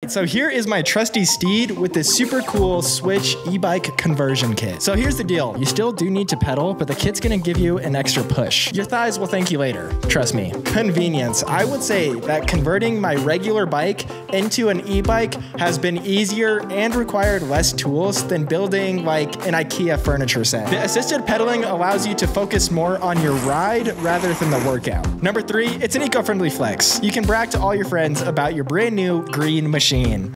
So here is my trusty steed with this super cool Swytch e-bike conversion kit. So here's the deal. You still do need to pedal, but the kit's gonna give you an extra push. Your thighs will thank you later. Trust me. Convenience. I would say that converting my regular bike into an e-bike has been easier and required less tools than building like an IKEA furniture set. The assisted pedaling allows you to focus more on your ride rather than the workout. Number 3, it's an eco-friendly flex. You can brag to all your friends about your brand new green machine.